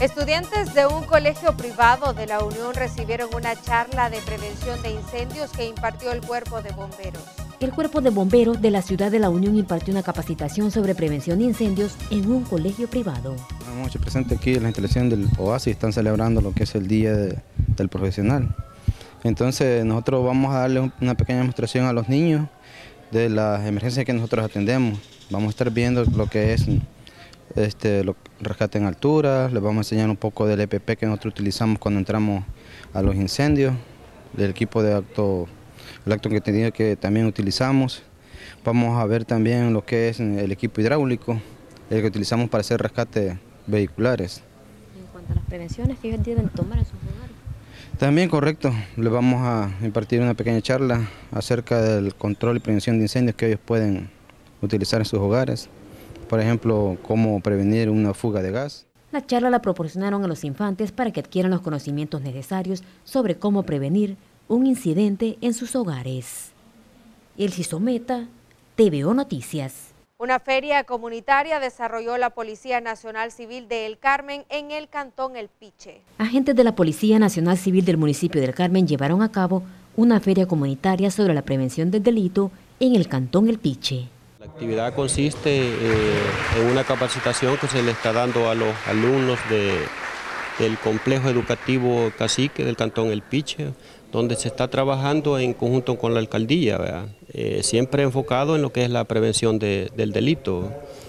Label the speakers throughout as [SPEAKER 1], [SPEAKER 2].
[SPEAKER 1] Estudiantes de un colegio privado de la Unión recibieron una charla de prevención de incendios que impartió el Cuerpo de Bomberos.
[SPEAKER 2] El Cuerpo de Bomberos de la ciudad de La Unión impartió una capacitación sobre prevención de incendios en un colegio privado.
[SPEAKER 3] Estamos hecho presente aquí en la instalación del OASI, están celebrando lo que es el Día del Profesional. Entonces nosotros vamos a darle una pequeña demostración a los niños de las emergencias que nosotros atendemos. Vamos a estar viendo lo que es rescate en altura, les vamos a enseñar un poco del EPP que nosotros utilizamos cuando entramos a los incendios, del equipo de el acto que también utilizamos. Vamos a ver también lo que es el equipo hidráulico, el que utilizamos para hacer rescates vehiculares.
[SPEAKER 2] En cuanto a las prevenciones que ellos deben tomar en sus hogares.
[SPEAKER 3] También correcto, les vamos a impartir una pequeña charla acerca del control y prevención de incendios que ellos pueden utilizar en sus hogares. Por ejemplo, cómo prevenir una fuga de gas.
[SPEAKER 2] La charla la proporcionaron a los infantes para que adquieran los conocimientos necesarios sobre cómo prevenir un incidente en sus hogares. Elsie Someta, TVO Noticias.
[SPEAKER 1] Una feria comunitaria desarrolló la Policía Nacional Civil de El Carmen en el cantón El Piche.
[SPEAKER 2] Agentes de la Policía Nacional Civil del municipio del Carmen llevaron a cabo una feria comunitaria sobre la prevención del delito en el cantón El Piche.
[SPEAKER 4] La actividad consiste en una capacitación que se le está dando a los alumnos del complejo educativo Cacique del cantón El Piche, donde se está trabajando en conjunto con la alcaldía, ¿verdad? Siempre enfocado en lo que es la prevención del delito.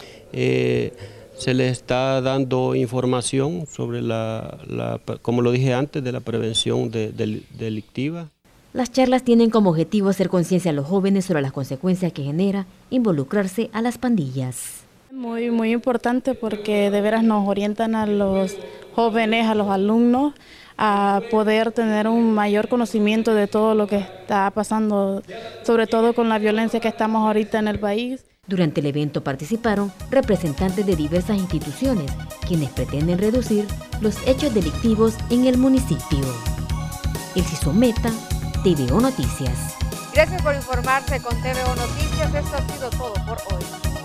[SPEAKER 4] Se le está dando información sobre como lo dije antes, de la prevención delictiva.
[SPEAKER 2] Las charlas tienen como objetivo hacer conciencia a los jóvenes sobre las consecuencias que genera involucrarse a las pandillas.
[SPEAKER 5] Muy importante porque de veras nos orientan a los jóvenes, a los alumnos, a poder tener un mayor conocimiento de todo lo que está pasando, sobre todo con la violencia que estamos ahorita en el país.
[SPEAKER 2] Durante el evento participaron representantes de diversas instituciones, quienes pretenden reducir los hechos delictivos en el municipio. Elsie Someta, TVO Noticias.
[SPEAKER 1] Gracias por informarse con TVO Noticias. Esto ha sido todo por hoy.